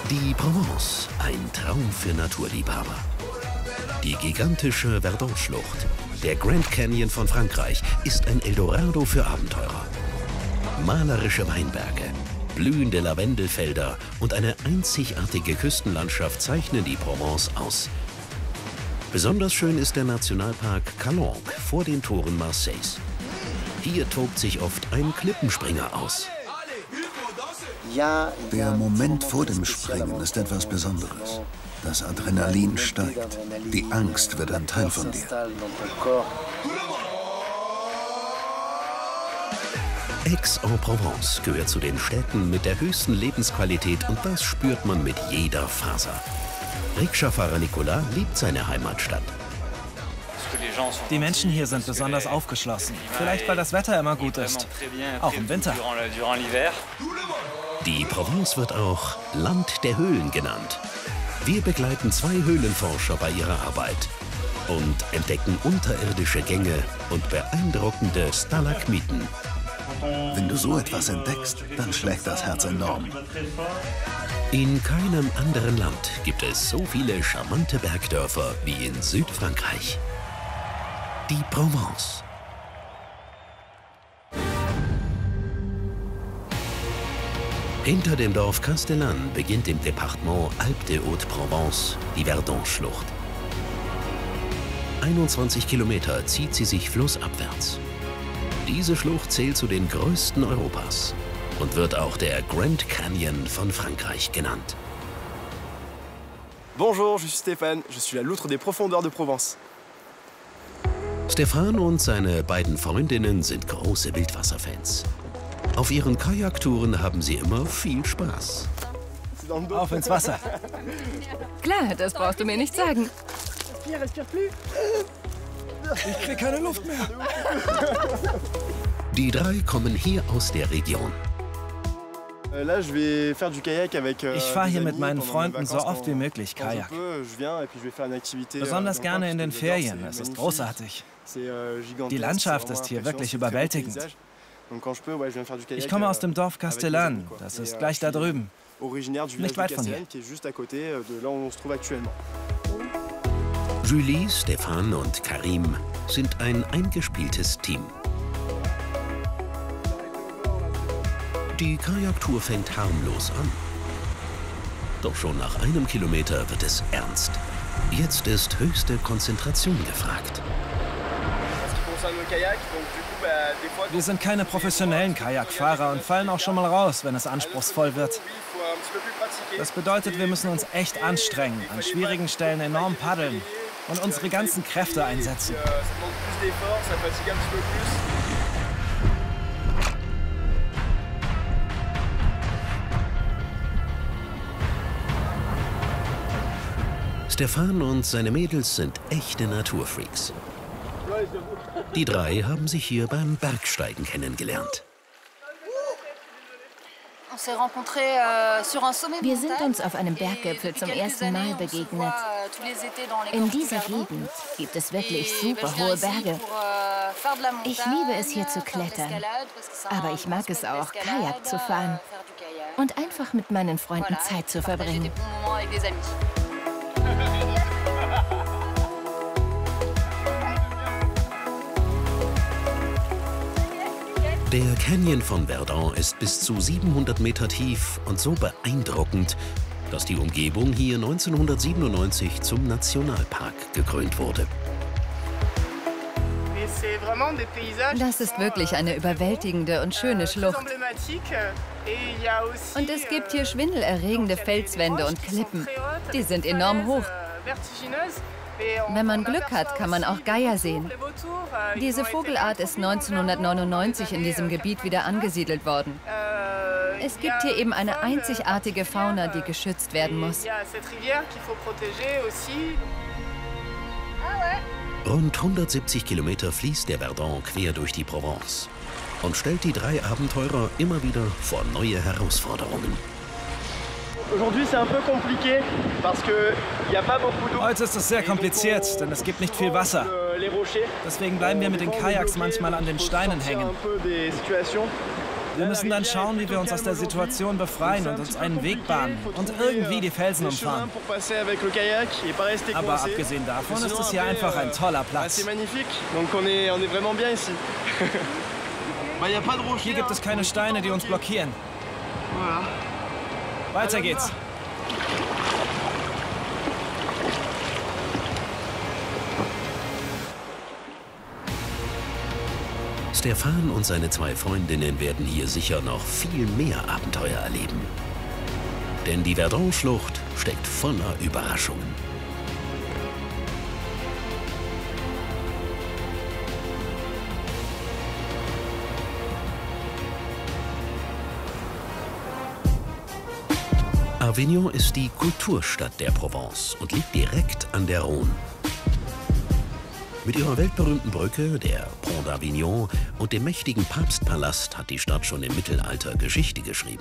Die Provence, ein Traum für Naturliebhaber. Die gigantische Verdun-Schlucht, der Grand Canyon von Frankreich, ist ein Eldorado für Abenteurer. Malerische Weinberge, blühende Lavendelfelder und eine einzigartige Küstenlandschaft zeichnen die Provence aus. Besonders schön ist der Nationalpark Calanque vor den Toren Marseilles. Hier tobt sich oft ein Klippenspringer aus. Der Moment vor dem Springen ist etwas Besonderes. Das Adrenalin steigt. Die Angst wird ein Teil von dir. Aix-en-Provence gehört zu den Städten mit der höchsten Lebensqualität und das spürt man mit jeder Faser. Rikscha-Fahrer Nicolas liebt seine Heimatstadt. Die Menschen hier sind besonders aufgeschlossen. Vielleicht, weil das Wetter immer gut ist. Auch im Winter. Die Provence wird auch Land der Höhlen genannt. Wir begleiten 2 Höhlenforscher bei ihrer Arbeit und entdecken unterirdische Gänge und beeindruckende Stalagmiten. Wenn du so etwas entdeckst, dann schlägt das Herz enorm. In keinem anderen Land gibt es so viele charmante Bergdörfer wie in Südfrankreich. Die Provence. Hinter dem Dorf Castellane beginnt im Departement Alpes-de-Haute-Provence die Verdun-Schlucht. 21 Kilometer zieht sie sich flussabwärts. Diese Schlucht zählt zu den größten Europas und wird auch der Grand Canyon von Frankreich genannt. Bonjour, je suis Stéphane, je suis la loutre des profondeurs de Provence. Stefan und seine beiden Freundinnen sind große Wildwasserfans. Auf ihren Kajaktouren haben sie immer viel Spaß. Auf ins Wasser. Klar, das brauchst du mir nicht sagen. Ich krieg keine Luft mehr. Die 3 kommen hier aus der Region. Ich fahre hier mit meinen Freunden so oft wie möglich Kajak. Besonders gerne in den Ferien. Es ist großartig. Die Landschaft ist hier wirklich überwältigend. Ich komme aus dem Dorf Castellane. Das ist gleich da drüben. Nicht weit von hier. Julie, Stefan und Karim sind ein eingespieltes Team. Die Kajaktour fängt harmlos an. Doch schon nach einem Kilometer wird es ernst. Jetzt ist höchste Konzentration gefragt. Wir sind keine professionellen Kajakfahrer und fallen auch schon mal raus, wenn es anspruchsvoll wird. Das bedeutet, wir müssen uns echt anstrengen, an schwierigen Stellen enorm paddeln und unsere ganzen Kräfte einsetzen. Stefan und seine Mädels sind echte Naturfreaks. Die 3 haben sich hier beim Bergsteigen kennengelernt. Wir sind uns auf einem Berggipfel zum ersten Mal begegnet. In dieser Gegend gibt es wirklich super hohe Berge. Ich liebe es, hier zu klettern. Aber ich mag es auch, Kajak zu fahren und einfach mit meinen Freunden Zeit zu verbringen. Der Canyon von Verdun ist bis zu 700 Meter tief und so beeindruckend, dass die Umgebung hier 1997 zum Nationalpark gekrönt wurde. Das ist wirklich eine überwältigende und schöne Schlucht. Und es gibt hier schwindelerregende Felswände und Klippen. Die sind enorm hoch. Wenn man Glück hat, kann man auch Geier sehen. Diese Vogelart ist 1999 in diesem Gebiet wieder angesiedelt worden. Es gibt hier eben eine einzigartige Fauna, die geschützt werden muss. Rund 170 Kilometer fließt der Verdun quer durch die Provence und stellt die 3 Abenteurer immer wieder vor neue Herausforderungen. Heute ist es sehr kompliziert, denn es gibt nicht viel Wasser. Deswegen bleiben wir mit den Kajaks manchmal an den Steinen hängen. Wir müssen dann schauen, wie wir uns aus der Situation befreien und uns einen Weg bahnen und irgendwie die Felsen umfahren. Aber abgesehen davon ist es hier einfach ein toller Platz. Hier gibt es keine Steine, die uns blockieren. Weiter geht's. Stefan und seine 2 Freundinnen werden hier sicher noch viel mehr Abenteuer erleben. Denn die Verdun-Schlucht steckt voller Überraschungen. Avignon ist die Kulturstadt der Provence und liegt direkt an der Rhône. Mit ihrer weltberühmten Brücke, der Pont d'Avignon, und dem mächtigen Papstpalast hat die Stadt schon im Mittelalter Geschichte geschrieben.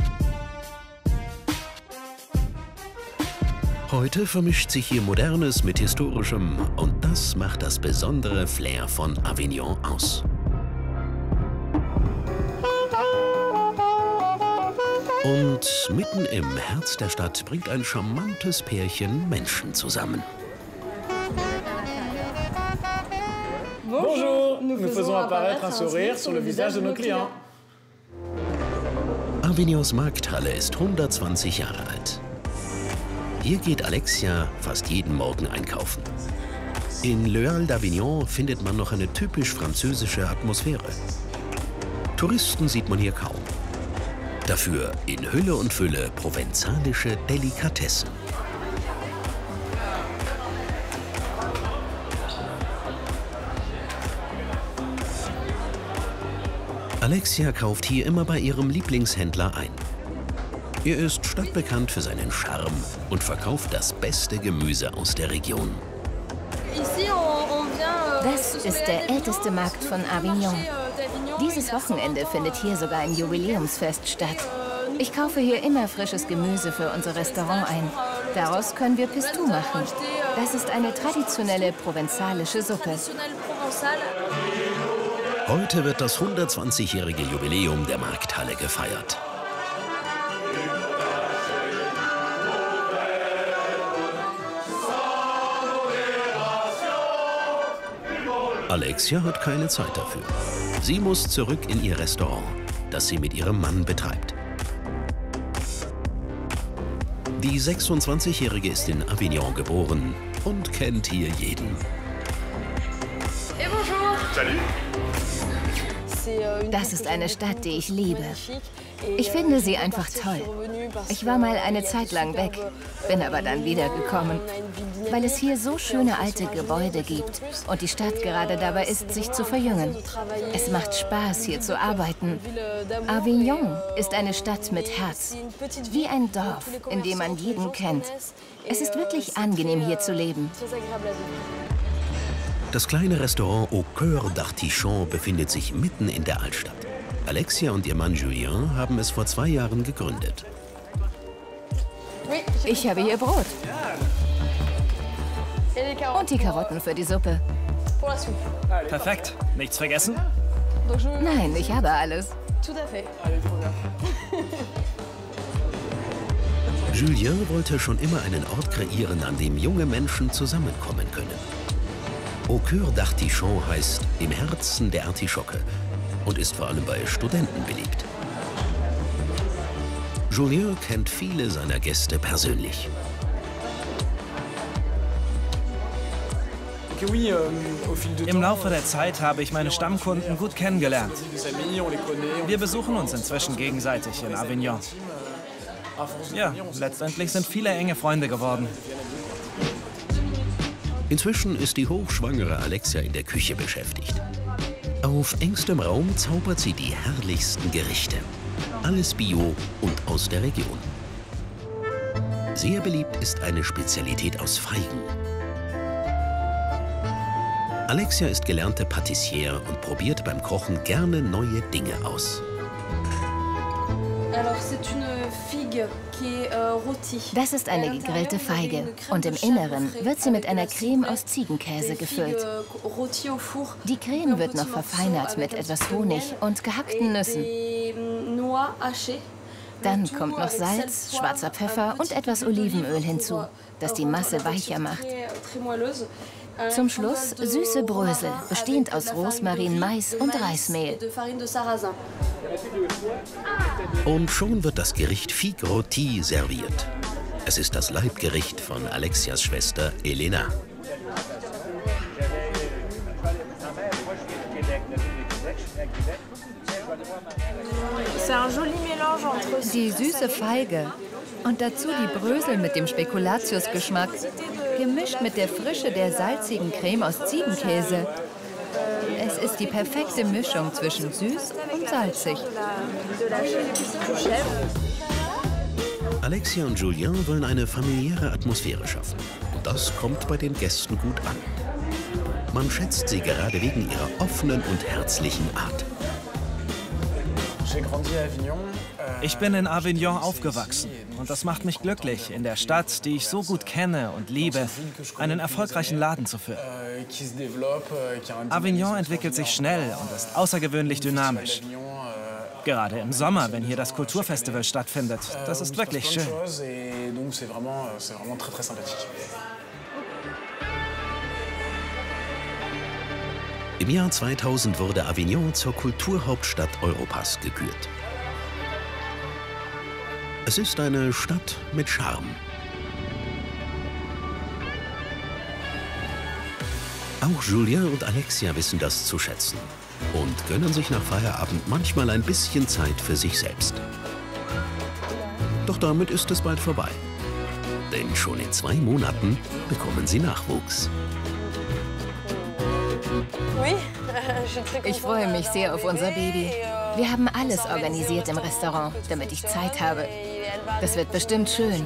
Heute vermischt sich hier Modernes mit Historischem und das macht das besondere Flair von Avignon aus. Und mitten im Herz der Stadt bringt ein charmantes Pärchen Menschen zusammen. Bonjour, nous faisons apparaître un sourire sur le visage de nos clients. Avignons Markthalle ist 120 Jahre alt. Hier geht Alexia fast jeden Morgen einkaufen. In Le Halles d'Avignon findet man noch eine typisch französische Atmosphäre. Touristen sieht man hier kaum. Dafür in Hülle und Fülle provenzalische Delikatessen. Alexia kauft hier immer bei ihrem Lieblingshändler ein. Er ist stadtbekannt für seinen Charme und verkauft das beste Gemüse aus der Region. Das ist der älteste Markt von Avignon. Dieses Wochenende findet hier sogar ein Jubiläumsfest statt. Ich kaufe hier immer frisches Gemüse für unser Restaurant ein. Daraus können wir Pistou machen. Das ist eine traditionelle provenzalische Suppe. Heute wird das 120-jährige Jubiläum der Markthalle gefeiert. Alexia hat keine Zeit dafür. Sie muss zurück in ihr Restaurant, das sie mit ihrem Mann betreibt. Die 26-Jährige ist in Avignon geboren und kennt hier jeden. Et bonjour. Salut. Das ist eine Stadt, die ich liebe. Ich finde sie einfach toll. Ich war mal eine Zeit lang weg, bin aber dann wiedergekommen, weil es hier so schöne alte Gebäude gibt und die Stadt gerade dabei ist, sich zu verjüngen. Es macht Spaß, hier zu arbeiten. Avignon ist eine Stadt mit Herz, wie ein Dorf, in dem man jeden kennt. Es ist wirklich angenehm, hier zu leben. Das kleine Restaurant Au Cœur d'Artichon befindet sich mitten in der Altstadt. Alexia und ihr Mann Julien haben es vor 2 Jahren gegründet. Ich habe hier Brot. Und die Karotten für die Suppe. Perfekt. Nichts vergessen? Nein, ich habe alles. Julien wollte schon immer einen Ort kreieren, an dem junge Menschen zusammenkommen können. Au Cœur d'Artichon heißt im Herzen der Artischocke und ist vor allem bei Studenten beliebt. Julien kennt viele seiner Gäste persönlich. Im Laufe der Zeit habe ich meine Stammkunden gut kennengelernt. Wir besuchen uns inzwischen gegenseitig in Avignon. Ja, letztendlich sind viele enge Freunde geworden. Inzwischen ist die hochschwangere Alexia in der Küche beschäftigt. Auf engstem Raum zaubert sie die herrlichsten Gerichte. Alles bio und aus der Region. Sehr beliebt ist eine Spezialität aus Feigen. Alexia ist gelernte Patissiere und probiert beim Kochen gerne neue Dinge aus. Das ist eine gegrillte Feige und im Inneren wird sie mit einer Creme aus Ziegenkäse gefüllt. Die Creme wird noch verfeinert mit etwas Honig und gehackten Nüssen. Dann kommt noch Salz, schwarzer Pfeffer und etwas Olivenöl hinzu, das die Masse weicher macht. Zum Schluss süße Brösel, bestehend aus Rosmarin, Mais und Reismehl. Und schon wird das Gericht Figue Rôtie serviert. Es ist das Leibgericht von Alexias Schwester Elena. Die süße Feige und dazu die Brösel mit dem Spekulatius-Geschmack, gemischt mit der Frische der salzigen Creme aus Ziegenkäse. Es ist die perfekte Mischung zwischen süß und salzig. Alexia und Julien wollen eine familiäre Atmosphäre schaffen. Und das kommt bei den Gästen gut an. Man schätzt sie gerade wegen ihrer offenen und herzlichen Art. Ich bin in Avignon aufgewachsen und das macht mich glücklich, in der Stadt, die ich so gut kenne und liebe, einen erfolgreichen Laden zu führen. Avignon entwickelt sich schnell und ist außergewöhnlich dynamisch. Gerade im Sommer, wenn hier das Kulturfestival stattfindet. Das ist wirklich schön. Im Jahr 2000 wurde Avignon zur Kulturhauptstadt Europas gekürt. Es ist eine Stadt mit Charme. Auch Julien und Alexia wissen das zu schätzen und gönnen sich nach Feierabend manchmal ein bisschen Zeit für sich selbst. Doch damit ist es bald vorbei. Denn schon in 2 Monaten bekommen sie Nachwuchs. Ich freue mich sehr auf unser Baby. Wir haben alles organisiert im Restaurant, damit ich Zeit habe. Das wird bestimmt schön.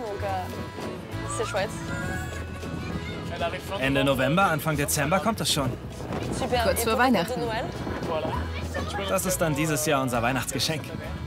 Ende November, Anfang Dezember kommt es schon. Kurz vor Weihnachten. Das ist dann dieses Jahr unser Weihnachtsgeschenk.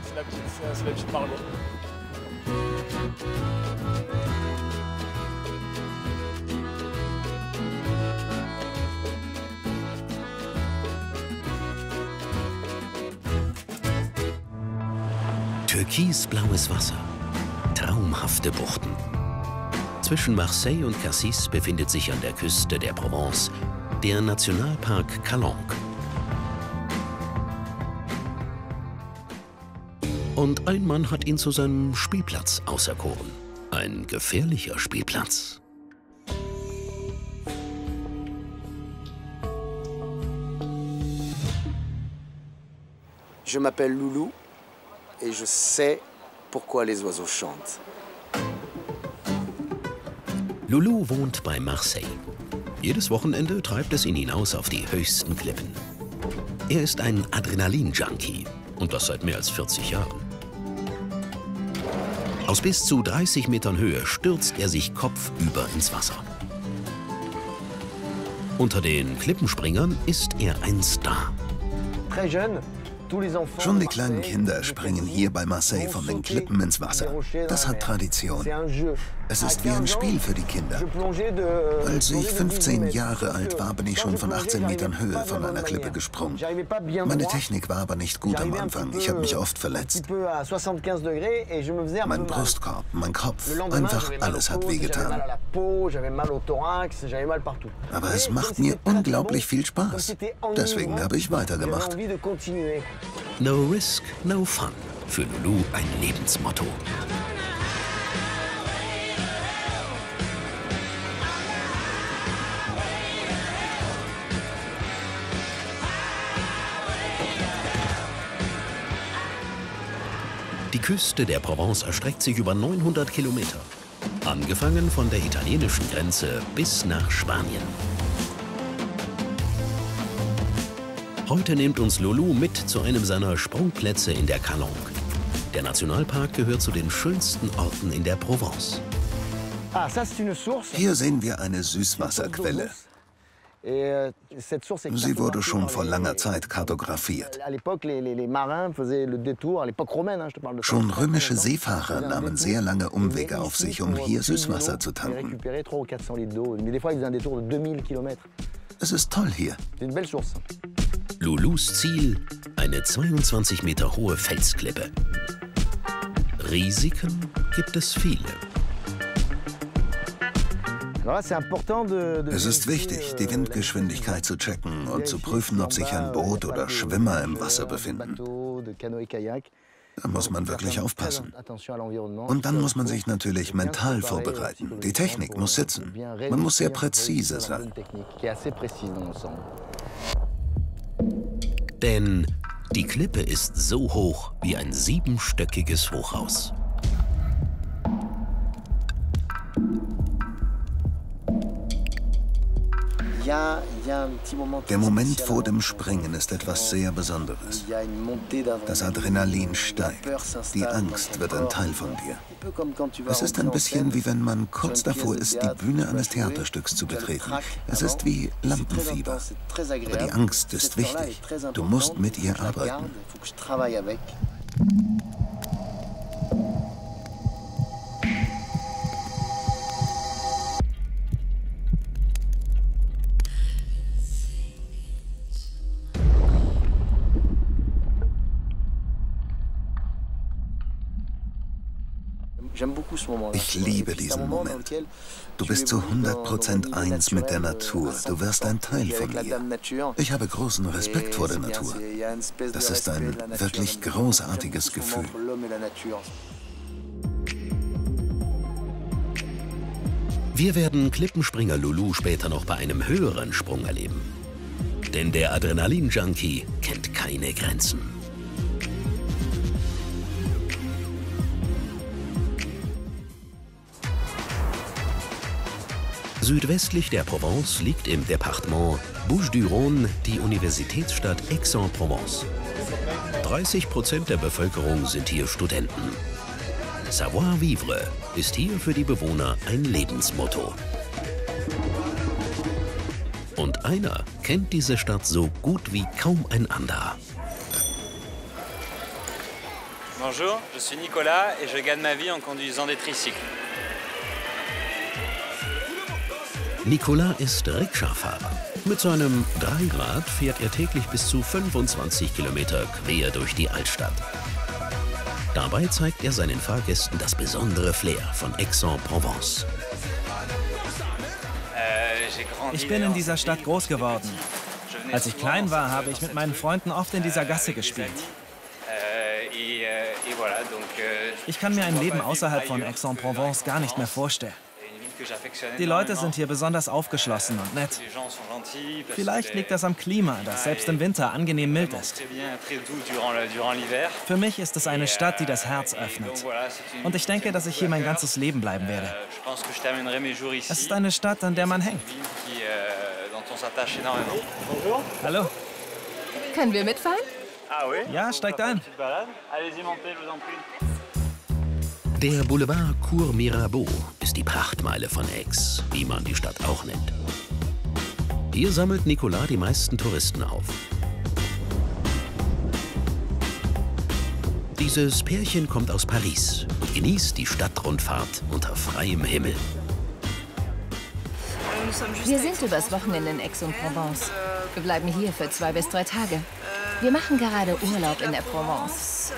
Türkisblaues Wasser, traumhafte Buchten. Zwischen Marseille und Cassis befindet sich an der Küste der Provence der Nationalpark Calanque. Und ein Mann hat ihn zu seinem Spielplatz auserkoren. Ein gefährlicher Spielplatz. Je m'appelle Loulou et je sais pourquoi les oiseaux chantent. Loulou wohnt bei Marseille. Jedes Wochenende treibt es ihn hinaus auf die höchsten Klippen. Er ist ein Adrenalin-Junkie und das seit mehr als 40 Jahren. Aus bis zu 30 Metern Höhe stürzt er sich kopfüber ins Wasser. Unter den Klippenspringern ist er ein Star. Schon die kleinen Kinder springen hier bei Marseille von den Klippen ins Wasser. Das hat Tradition. Es ist wie ein Spiel für die Kinder. Als ich 15 Jahre alt war, bin ich schon von 18 Metern Höhe von einer Klippe gesprungen. Meine Technik war aber nicht gut am Anfang. Ich habe mich oft verletzt. Mein Brustkorb, mein Kopf, einfach alles hat wehgetan. Aber es macht mir unglaublich viel Spaß. Deswegen habe ich weitergemacht. No risk, no fun. Für Loulou ein Lebensmotto. Die Küste der Provence erstreckt sich über 900 Kilometer. Angefangen von der italienischen Grenze bis nach Spanien. Heute nimmt uns Loulou mit zu einem seiner Sprungplätze in der Calanque. Der Nationalpark gehört zu den schönsten Orten in der Provence. Hier sehen wir eine Süßwasserquelle. Sie wurde schon vor langer Zeit kartografiert. Schon römische Seefahrer nahmen sehr lange Umwege auf sich, um hier Süßwasser zu tanken. Es ist toll hier. Loulous Ziel, eine 22 Meter hohe Felsklippe. Risiken gibt es viele. Es ist wichtig, die Windgeschwindigkeit zu checken und zu prüfen, ob sich ein Boot oder Schwimmer im Wasser befinden. Da muss man wirklich aufpassen. Und dann muss man sich natürlich mental vorbereiten. Die Technik muss sitzen. Man muss sehr präzise sein. Denn die Klippe ist so hoch wie ein 7-stöckiges Hochhaus. Der Moment vor dem Springen ist etwas sehr Besonderes. Das Adrenalin steigt. Die Angst wird ein Teil von dir. Es ist ein bisschen wie wenn man kurz davor ist, die Bühne eines Theaterstücks zu betreten. Es ist wie Lampenfieber. Aber die Angst ist wichtig. Du musst mit ihr arbeiten. Ich liebe diesen Moment. Du bist zu 100% eins mit der Natur. Du wirst ein Teil von ihr. Ich habe großen Respekt vor der Natur. Das ist ein wirklich großartiges Gefühl. Wir werden Klippenspringer Loulou später noch bei einem höheren Sprung erleben. Denn der Adrenalin-Junkie kennt keine Grenzen. Südwestlich der Provence liegt im Departement Bouches-du-Rhône die Universitätsstadt Aix-en-Provence. 30% der Bevölkerung sind hier Studenten. Savoir-vivre ist hier für die Bewohner ein Lebensmotto. Und einer kennt diese Stadt so gut wie kaum ein anderer. Bonjour, je suis Nicolas et je gagne ma vie en conduisant des tricycles. Nicolas ist Rikscha-Fahrer. Mit seinem Dreirad fährt er täglich bis zu 25 Kilometer quer durch die Altstadt. Dabei zeigt er seinen Fahrgästen das besondere Flair von Aix-en-Provence. Ich bin in dieser Stadt groß geworden. Als ich klein war, habe ich mit meinen Freunden oft in dieser Gasse gespielt. Ich kann mir ein Leben außerhalb von Aix-en-Provence gar nicht mehr vorstellen. Die Leute sind hier besonders aufgeschlossen und nett. Vielleicht liegt das am Klima, das selbst im Winter angenehm mild ist. Für mich ist es eine Stadt, die das Herz öffnet. Und ich denke, dass ich hier mein ganzes Leben bleiben werde. Es ist eine Stadt, an der man hängt. Hallo. Können wir mitfahren? Ja, steigt ein. Der Boulevard Cours Mirabeau ist die Prachtmeile von Aix, wie man die Stadt auch nennt. Hier sammelt Nicolas die meisten Touristen auf. Dieses Pärchen kommt aus Paris und genießt die Stadtrundfahrt unter freiem Himmel. Wir sind übers Wochenende in Aix-en-Provence. Wir bleiben hier für 2 bis 3 Tage. Wir machen gerade Urlaub in der Provence.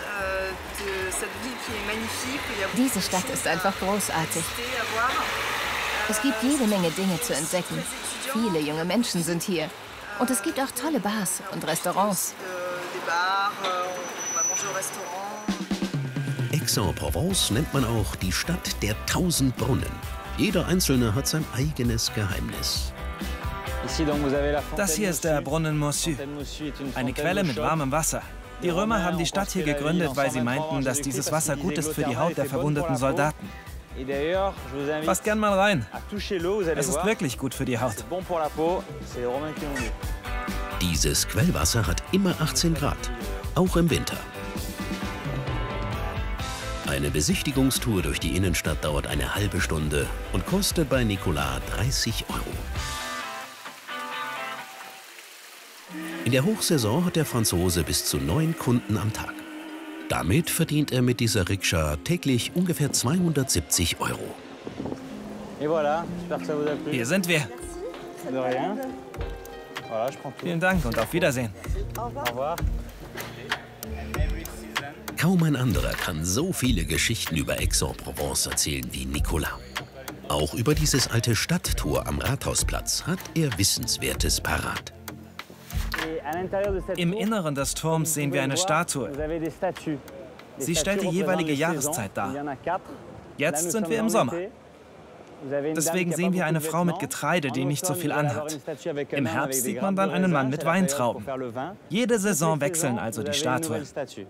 Diese Stadt ist einfach großartig. Es gibt jede Menge Dinge zu entdecken. Viele junge Menschen sind hier. Und es gibt auch tolle Bars und Restaurants. Aix-en-Provence nennt man auch die Stadt der 1000 Brunnen. Jeder einzelne hat sein eigenes Geheimnis. Das hier ist der Brunnen Mossue, eine Quelle mit warmem Wasser. Die Römer haben die Stadt hier gegründet, weil sie meinten, dass dieses Wasser gut ist für die Haut der verwundeten Soldaten. Passt gern mal rein. Es ist wirklich gut für die Haut. Dieses Quellwasser hat immer 18 Grad, auch im Winter. Eine Besichtigungstour durch die Innenstadt dauert eine halbe Stunde und kostet bei Nicolas 30 €. In der Hochsaison hat der Franzose bis zu 9 Kunden am Tag. Damit verdient er mit dieser Rikscha täglich ungefähr 270 €. Hier sind wir. Vielen Dank und auf Wiedersehen. Kaum ein anderer kann so viele Geschichten über Aix-en-Provence erzählen wie Nicolas. Auch über dieses alte Stadttor am Rathausplatz hat er Wissenswertes parat. Im Inneren des Turms sehen wir eine Statue. Sie stellt die jeweilige Jahreszeit dar. Jetzt sind wir im Sommer. Deswegen sehen wir eine Frau mit Getreide, die nicht so viel anhat. Im Herbst sieht man dann einen Mann mit Weintrauben. Jede Saison wechseln also die Statuen.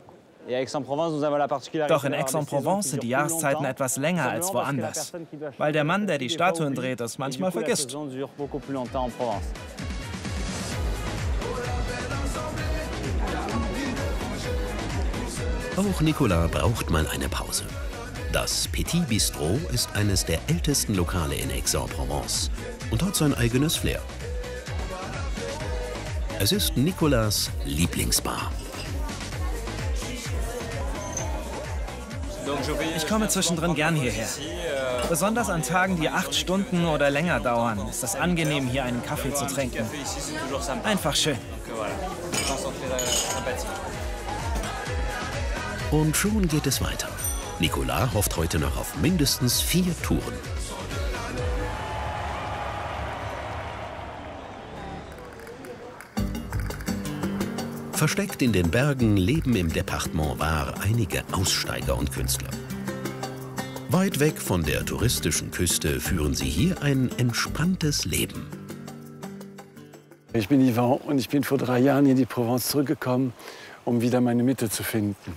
Doch in Aix-en-Provence sind die Jahreszeiten etwas länger als woanders, weil der Mann, der die Statuen dreht, es manchmal vergisst. Auch Nicolas braucht mal eine Pause. Das Petit Bistro ist eines der ältesten Lokale in Aix-en-Provence und hat sein eigenes Flair. Es ist Nicolas' Lieblingsbar. Ich komme zwischendrin gern hierher. Besonders an Tagen, die 8 Stunden oder länger dauern, ist es angenehm, hier einen Kaffee zu trinken. Einfach schön. Und schon geht es weiter. Nicolas hofft heute noch auf mindestens 4 Touren. Versteckt in den Bergen leben im Departement Var einige Aussteiger und Künstler. Weit weg von der touristischen Küste führen sie hier ein entspanntes Leben. Ich bin Yvan und ich bin vor 3 Jahren in die Provence zurückgekommen, um wieder meine Mitte zu finden.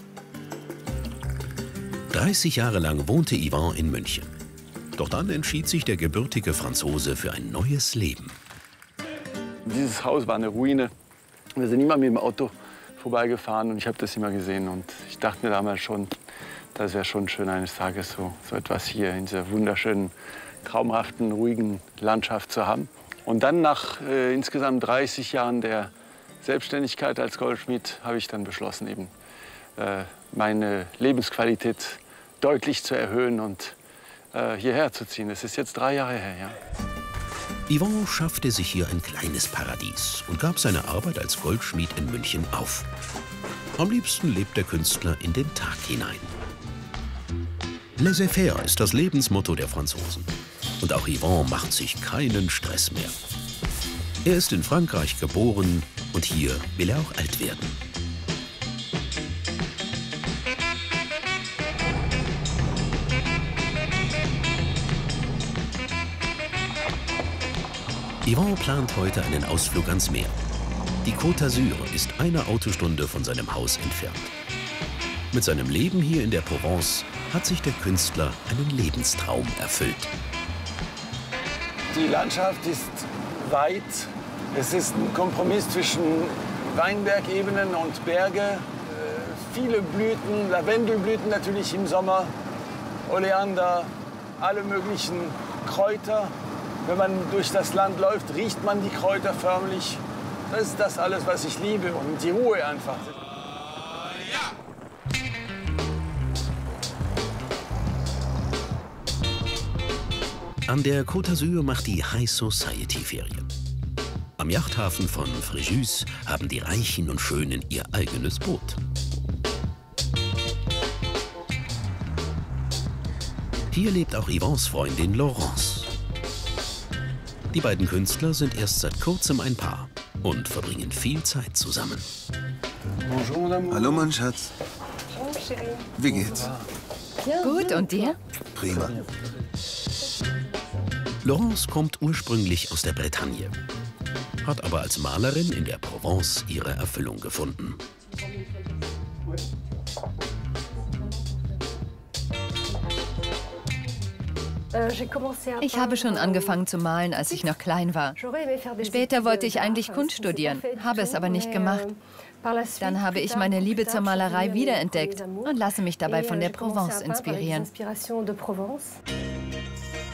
30 Jahre lang wohnte Yvan in München. Doch dann entschied sich der gebürtige Franzose für ein neues Leben. Dieses Haus war eine Ruine. Wir sind immer mit dem Auto vorbeigefahren und ich habe das immer gesehen. Und ich dachte mir damals schon, das wäre schon schön, eines Tages so etwas hier in dieser wunderschönen, traumhaften, ruhigen Landschaft zu haben. Und dann nach insgesamt 30 Jahren der Selbstständigkeit als Goldschmied habe ich dann beschlossen, eben meine Lebensqualität deutlich zu erhöhen und hierher zu ziehen. Das ist jetzt 3 Jahre her, ja. Yvan schaffte sich hier ein kleines Paradies und gab seine Arbeit als Goldschmied in München auf. Am liebsten lebt der Künstler in den Tag hinein. Laissez-faire ist das Lebensmotto der Franzosen. Und auch Yvan macht sich keinen Stress mehr. Er ist in Frankreich geboren und hier will er auch alt werden. Yvan plant heute einen Ausflug ans Meer. Die Côte d'Azur ist eine Autostunde von seinem Haus entfernt. Mit seinem Leben hier in der Provence hat sich der Künstler einen Lebenstraum erfüllt. Die Landschaft ist weit. Es ist ein Kompromiss zwischen Weinbergebenen und Berge. Viele Blüten, Lavendelblüten natürlich im Sommer, Oleander, alle möglichen Kräuter. Wenn man durch das Land läuft, riecht man die Kräuter förmlich. Das ist das alles, was ich liebe und die Ruhe einfach. An der Côte d'Azur macht die High Society Ferien. Am Yachthafen von Fréjus haben die Reichen und Schönen ihr eigenes Boot. Hier lebt auch Yvans Freundin Laurence. Die beiden Künstler sind erst seit kurzem ein Paar und verbringen viel Zeit zusammen. Hallo, mein Schatz. Wie geht's? Gut, und dir? Prima. Laurence kommt ursprünglich aus der Bretagne, hat aber als Malerin in der Provence ihre Erfüllung gefunden. Ich habe schon angefangen zu malen, als ich noch klein war. Später wollte ich eigentlich Kunst studieren, habe es aber nicht gemacht. Dann habe ich meine Liebe zur Malerei wiederentdeckt und lasse mich dabei von der Provence inspirieren.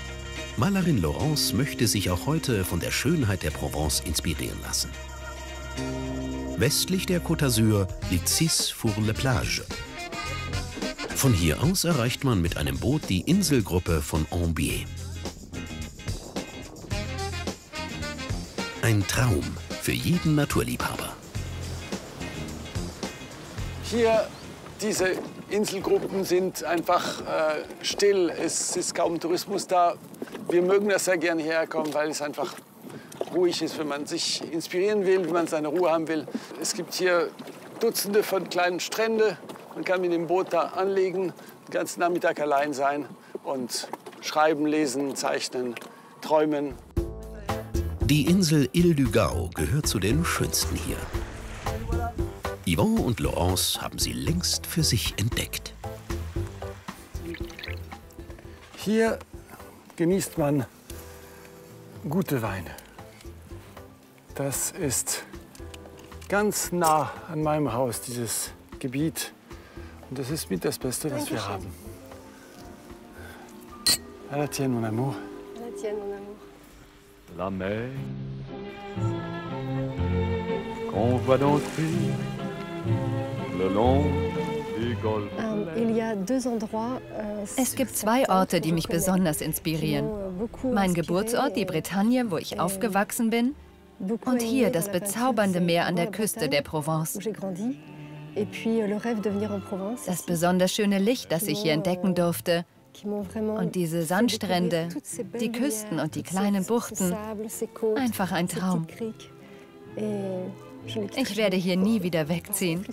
Malerin Laurence möchte sich auch heute von der Schönheit der Provence inspirieren lassen. Westlich der Côte d'Azur liegt Cis-sur-le-Plage. Von hier aus erreicht man mit einem Boot die Inselgruppe von Ambier. Ein Traum für jeden Naturliebhaber. Hier, diese Inselgruppen sind einfach still. Es ist kaum Tourismus da. Wir mögen das sehr gerne hierher kommen, weil es einfach ruhig ist, wenn man sich inspirieren will, wenn man seine Ruhe haben will. Es gibt hier Dutzende von kleinen Stränden. Man kann mit dem Boot da anlegen, den ganzen Nachmittag allein sein und schreiben, lesen, zeichnen, träumen. Die Insel Île du Gao gehört zu den schönsten hier. Yvon und Laurence haben sie längst für sich entdeckt. Hier genießt man gute Weine. Das ist ganz nah an meinem Haus, dieses Gebiet. Und das ist mit das Beste, was wir haben. À la tienne, mon amour. À la tienne, mon amour. La mer qu'on voit danser le long du golfe. Es gibt zwei Orte, die mich besonders inspirieren. Mein Geburtsort, die Bretagne, wo ich aufgewachsen bin. Und hier das bezaubernde Meer an der Küste der Provence. Das besonders schöne Licht, das ich hier entdecken durfte. Und diese Sandstrände, die Küsten und die kleinen Buchten. Einfach ein Traum. Ich werde hier nie wieder wegziehen.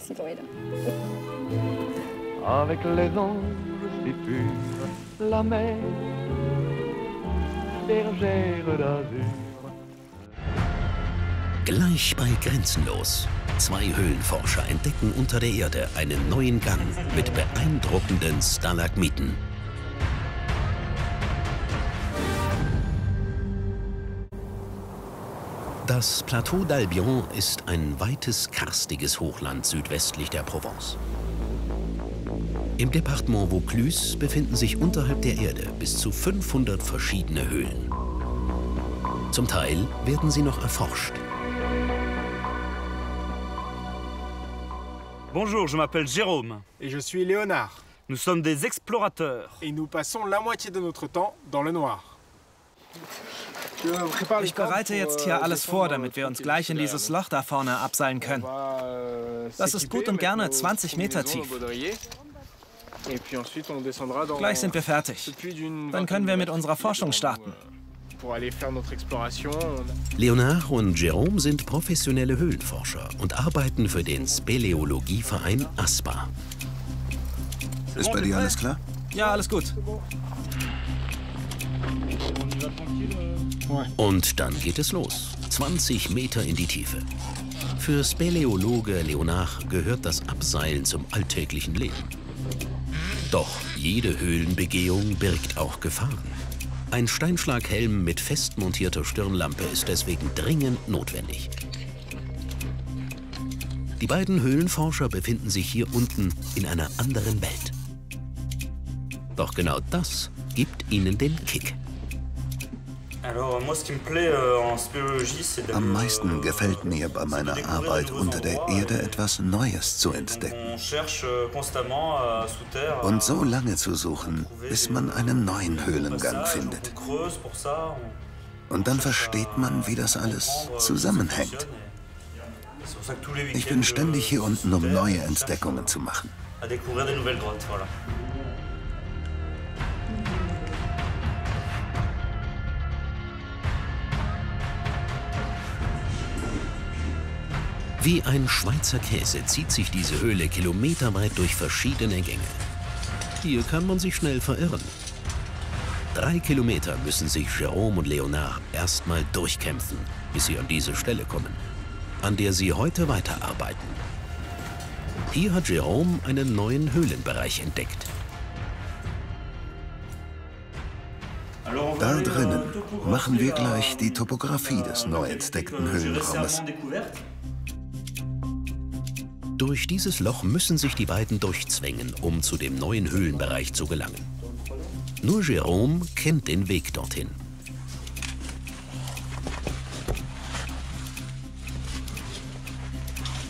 Avec les anges si purs, la mer, bergère d'azur. Gleich bei Grenzenlos. Zwei Höhlenforscher entdecken unter der Erde einen neuen Gang mit beeindruckenden Stalagmiten. Das Plateau d'Albion ist ein weites, karstiges Hochland südwestlich der Provence. Im Departement Vaucluse befinden sich unterhalb der Erde bis zu 500 verschiedene Höhlen. Zum Teil werden sie noch erforscht. Bonjour, je m'appelle Jérôme. Et je suis Léonard. Nous sommes des explorateurs. Et nous passons la moitié de notre temps dans le noir. Ich bereite jetzt hier alles vor, damit wir uns gleich in dieses Loch da vorne abseilen können. Das ist gut und gerne 20 Meter tief. Gleich sind wir fertig. Dann können wir mit unserer Forschung starten. Léonard und Jérôme sind professionelle Höhlenforscher und arbeiten für den Speleologieverein ASPA. Ist bei dir alles klar? Ja, alles gut. Und dann geht es los. 20 Meter in die Tiefe. Für Speleologe Léonard gehört das Abseilen zum alltäglichen Leben. Doch jede Höhlenbegehung birgt auch Gefahren. Ein Steinschlaghelm mit fest montierter Stirnlampe ist deswegen dringend notwendig. Die beiden Höhlenforscher befinden sich hier unten in einer anderen Welt. Doch genau das gibt ihnen den Kick. Am meisten gefällt mir bei meiner Arbeit unter der Erde etwas Neues zu entdecken. Und so lange zu suchen, bis man einen neuen Höhlengang findet. Und dann versteht man, wie das alles zusammenhängt. Ich bin ständig hier unten, um neue Entdeckungen zu machen. Wie ein Schweizer Käse zieht sich diese Höhle kilometerweit durch verschiedene Gänge. Hier kann man sich schnell verirren. 3 Kilometer müssen sich Jérôme und Léonard erstmal durchkämpfen, bis sie an diese Stelle kommen, an der sie heute weiterarbeiten. Hier hat Jérôme einen neuen Höhlenbereich entdeckt. Da drinnen machen wir gleich die Topographie des neu entdeckten Höhlenraumes. Durch dieses Loch müssen sich die beiden durchzwängen, um zu dem neuen Höhlenbereich zu gelangen. Nur Jérôme kennt den Weg dorthin.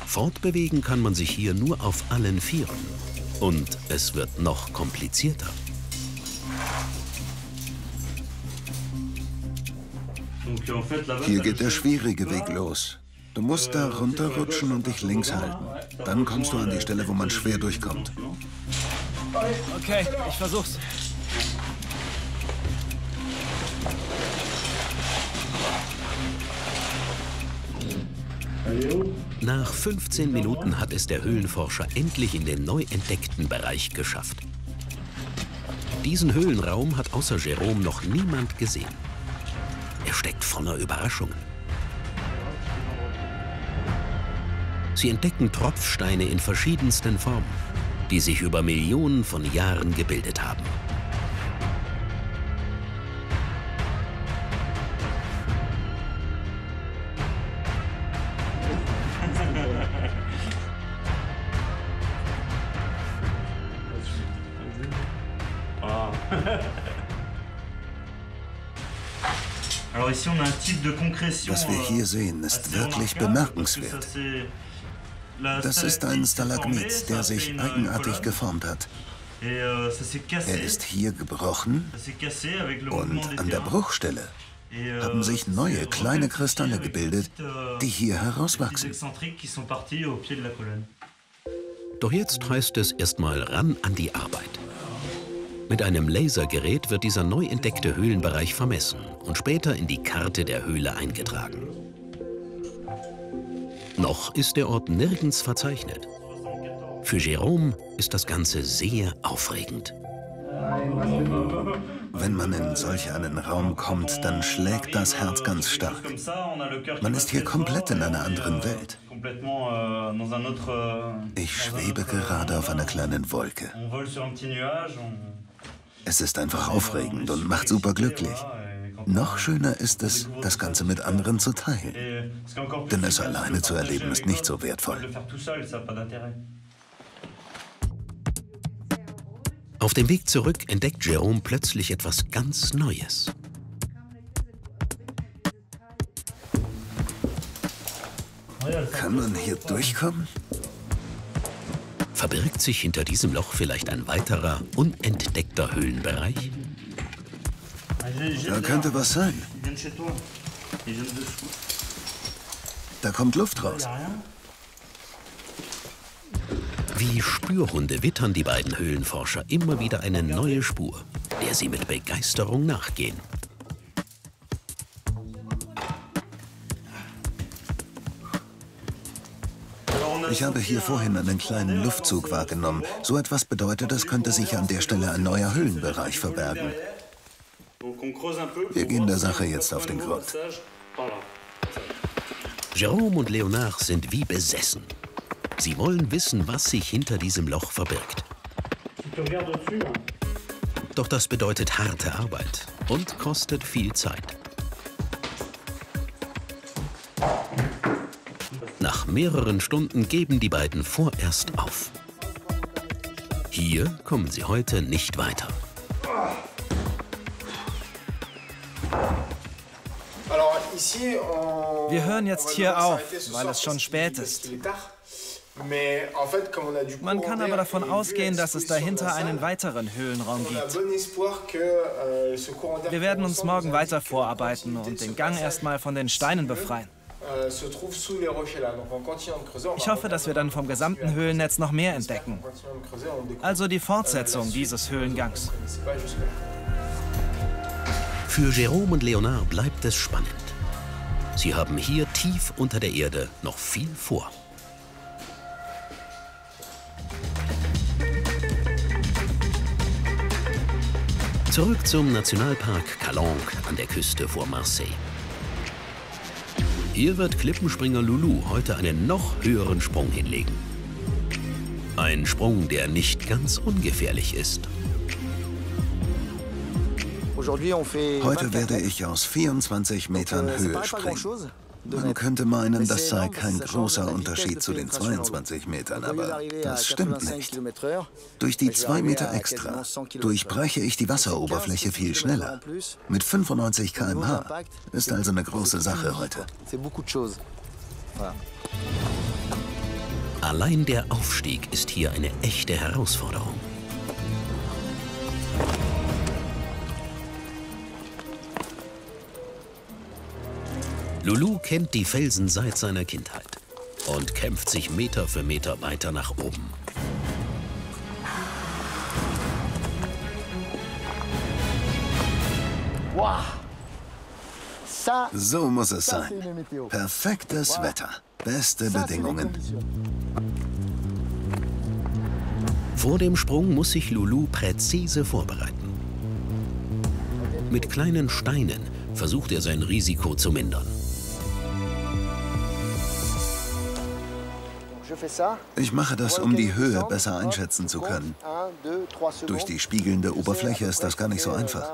Fortbewegen kann man sich hier nur auf allen Vieren. Und es wird noch komplizierter. Hier geht der schwierige Weg los. Du musst da runterrutschen und dich links halten. Dann kommst du an die Stelle, wo man schwer durchkommt. Okay, ich versuch's. Nach 15 Minuten hat es der Höhlenforscher endlich in den neu entdeckten Bereich geschafft. Diesen Höhlenraum hat außer Jérôme noch niemand gesehen. Er steckt voller Überraschungen. Sie entdecken Tropfsteine in verschiedensten Formen, die sich über Millionen von Jahren gebildet haben. Was wir hier sehen, ist wirklich bemerkenswert. Das ist ein Stalagmit, der sich eigenartig geformt hat. Er ist hier gebrochen und an der Bruchstelle haben sich neue kleine Kristalle gebildet, die hier herauswachsen. Doch jetzt heißt es erstmal ran an die Arbeit. Mit einem Lasergerät wird dieser neu entdeckte Höhlenbereich vermessen und später in die Karte der Höhle eingetragen. Noch ist der Ort nirgends verzeichnet. Für Jérôme ist das Ganze sehr aufregend. Wenn man in solch einen Raum kommt, dann schlägt das Herz ganz stark. Man ist hier komplett in einer anderen Welt. Ich schwebe gerade auf einer kleinen Wolke. Es ist einfach aufregend und macht super glücklich. Noch schöner ist es, das Ganze mit anderen zu teilen. Denn es alleine zu erleben, ist nicht so wertvoll. Auf dem Weg zurück entdeckt Jérôme plötzlich etwas ganz Neues. Kann man hier durchkommen? Verbirgt sich hinter diesem Loch vielleicht ein weiterer, unentdeckter Höhlenbereich? Da könnte was sein. Da kommt Luft raus. Wie Spürhunde wittern die beiden Höhlenforscher immer wieder eine neue Spur, der sie mit Begeisterung nachgehen. Ich habe hier vorhin einen kleinen Luftzug wahrgenommen. So etwas bedeutet, es könnte sich an der Stelle ein neuer Höhlenbereich verbergen. Wir gehen der Sache jetzt auf den Grund. Jérôme und Léonard sind wie besessen. Sie wollen wissen, was sich hinter diesem Loch verbirgt. Doch das bedeutet harte Arbeit und kostet viel Zeit. Nach mehreren Stunden geben die beiden vorerst auf. Hier kommen sie heute nicht weiter. Wir hören jetzt hier auf, weil es schon spät ist. Man kann aber davon ausgehen, dass es dahinter einen weiteren Höhlenraum gibt. Wir werden uns morgen weiter vorarbeiten und den Gang erstmal von den Steinen befreien. Ich hoffe, dass wir dann vom gesamten Höhlennetz noch mehr entdecken. Also die Fortsetzung dieses Höhlengangs. Für Jérôme und Léonard bleibt es spannend. Sie haben hier tief unter der Erde noch viel vor. Zurück zum Nationalpark Calanque an der Küste vor Marseille. Hier wird Klippenspringer Loulou heute einen noch höheren Sprung hinlegen. Ein Sprung, der nicht ganz ungefährlich ist. Heute werde ich aus 24 Metern Höhe springen. Man könnte meinen, das sei kein großer Unterschied zu den 22 Metern, aber das stimmt nicht. Durch die 2 Meter extra durchbreche ich die Wasseroberfläche viel schneller. Mit 95 km/h ist also eine große Sache heute. Allein der Aufstieg ist hier eine echte Herausforderung. Loulou kennt die Felsen seit seiner Kindheit und kämpft sich Meter für Meter weiter nach oben. So muss es sein. Perfektes Wetter, beste Bedingungen. Vor dem Sprung muss sich Loulou präzise vorbereiten. Mit kleinen Steinen versucht er sein Risiko zu mindern. Ich mache das, um die Höhe besser einschätzen zu können. Durch die spiegelnde Oberfläche ist das gar nicht so einfach.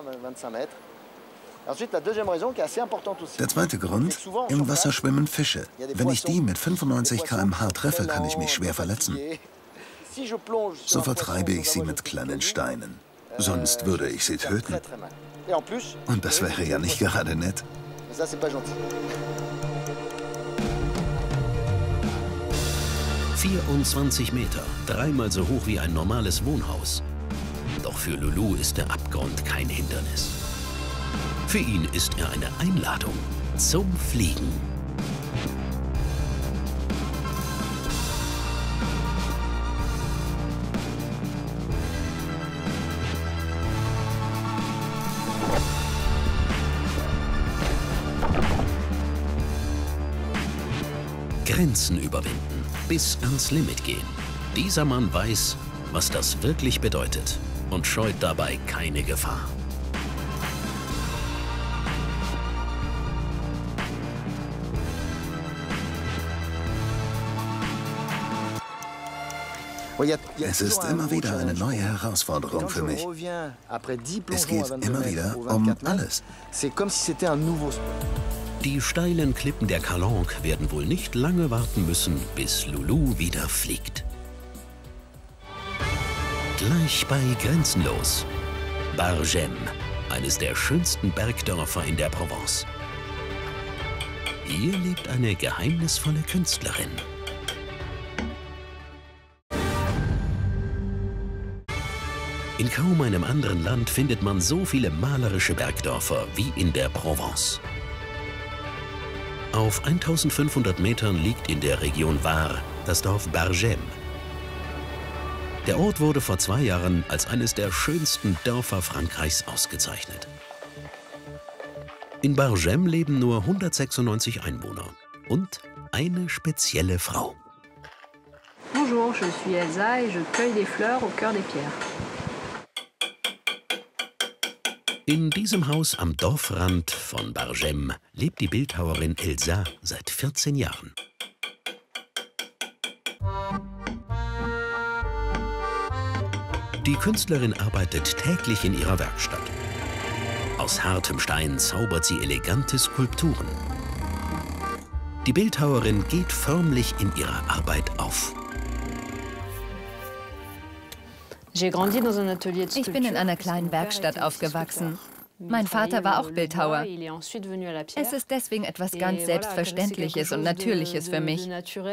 Der zweite Grund, im Wasser schwimmen Fische. Wenn ich die mit 95 km/h treffe, kann ich mich schwer verletzen. So vertreibe ich sie mit kleinen Steinen. Sonst würde ich sie töten. Und das wäre ja nicht gerade nett. 24 Meter, dreimal so hoch wie ein normales Wohnhaus. Doch für Loulou ist der Abgrund kein Hindernis. Für ihn ist er eine Einladung zum Fliegen. Grenzen überwinden, bis ans Limit gehen. Dieser Mann weiß, was das wirklich bedeutet und scheut dabei keine Gefahr. Es ist immer wieder eine neue Herausforderung für mich. Es geht immer wieder um alles. Die steilen Klippen der Calanque werden wohl nicht lange warten müssen, bis Loulou wieder fliegt. Gleich bei Grenzenlos. Bargem, eines der schönsten Bergdörfer in der Provence. Hier lebt eine geheimnisvolle Künstlerin. In kaum einem anderen Land findet man so viele malerische Bergdörfer wie in der Provence. Auf 1500 Metern liegt in der Region Var das Dorf Bargem. Der Ort wurde vor 2 Jahren als eines der schönsten Dörfer Frankreichs ausgezeichnet. In Bargem leben nur 196 Einwohner und eine spezielle Frau. Bonjour, je suis Elsa et je cueille des fleurs au cœur des pierres. In diesem Haus am Dorfrand von Bargem lebt die Bildhauerin Elsa seit 14 Jahren. Die Künstlerin arbeitet täglich in ihrer Werkstatt. Aus hartem Stein zaubert sie elegante Skulpturen. Die Bildhauerin geht förmlich in ihrer Arbeit auf. Ich bin in einer kleinen Werkstatt aufgewachsen. Mein Vater war auch Bildhauer. Es ist deswegen etwas ganz Selbstverständliches und Natürliches für mich.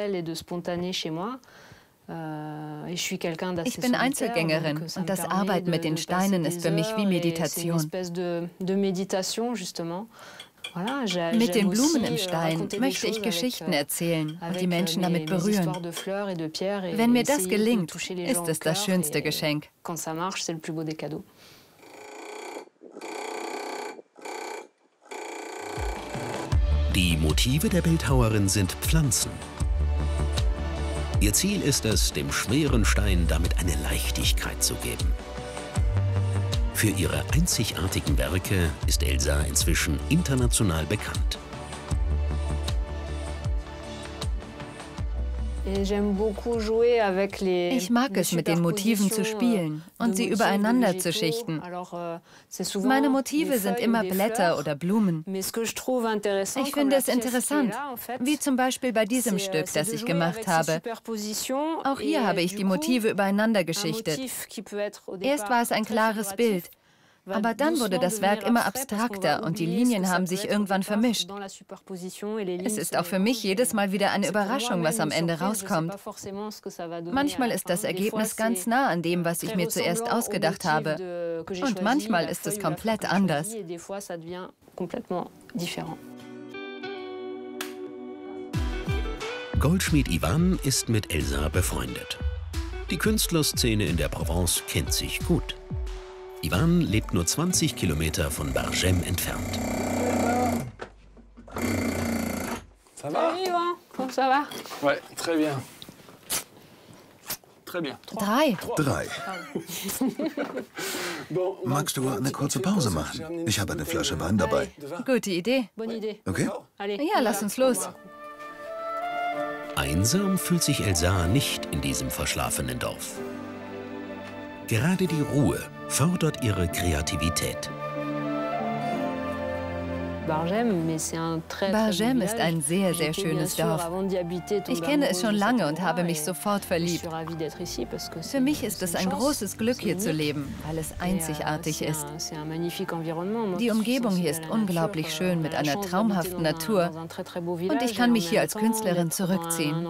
Ich bin Einzelgängerin und das Arbeiten mit den Steinen ist für mich wie Meditation. Mit den Blumen im Stein möchte ich Geschichten erzählen und die Menschen damit berühren. Wenn mir das gelingt, ist es das schönste Geschenk. Die Motive der Bildhauerin sind Pflanzen. Ihr Ziel ist es, dem schweren Stein damit eine Leichtigkeit zu geben. Für ihre einzigartigen Werke ist Elsa inzwischen international bekannt. Ich mag es, mit den Motiven zu spielen und sie übereinander zu schichten. Meine Motive sind immer Blätter oder Blumen. Ich finde es interessant, wie zum Beispiel bei diesem Stück, das ich gemacht habe. Auch hier habe ich die Motive übereinander geschichtet. Erst war es ein klares Bild. Aber dann wurde das Werk immer abstrakter und die Linien haben sich irgendwann vermischt. Es ist auch für mich jedes Mal wieder eine Überraschung, was am Ende rauskommt. Manchmal ist das Ergebnis ganz nah an dem, was ich mir zuerst ausgedacht habe. Und manchmal ist es komplett anders. Goldschmied Ivan ist mit Elsa befreundet. Die Künstlerszene in der Provence kennt sich gut. Ivan lebt nur 20 Kilometer von Bargème entfernt. Ça va? Salut Ivan, comment ça va? Ouais, très bien. Très bien. 3. Magst du eine kurze Pause machen? Ich habe eine Flasche Wein dabei. Gute Idee. Okay? Ja, lass uns los. Einsam fühlt sich Elsa nicht in diesem verschlafenen Dorf. Gerade die Ruhe fördert ihre Kreativität. Bargème ist ein sehr, sehr schönes Dorf. Ich kenne es schon lange und habe mich sofort verliebt. Für mich ist es ein großes Glück, hier zu leben, weil es einzigartig ist. Die Umgebung hier ist unglaublich schön mit einer traumhaften Natur und ich kann mich hier als Künstlerin zurückziehen.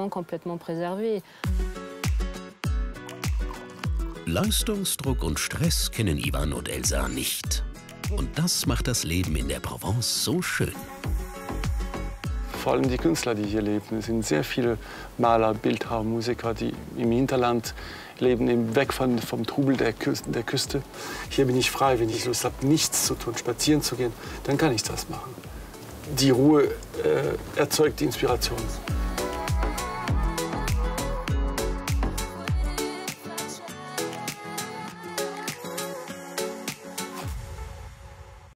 Leistungsdruck und Stress kennen Ivan und Elsa nicht. Und das macht das Leben in der Provence so schön. Vor allem die Künstler, die hier leben. Es sind sehr viele Maler, Bildhauer, Musiker, die im Hinterland leben, eben weg vom Trubel der Küste. Hier bin ich frei, wenn ich Lust habe, nichts zu tun, spazieren zu gehen, dann kann ich das machen. Die Ruhe erzeugt die Inspiration.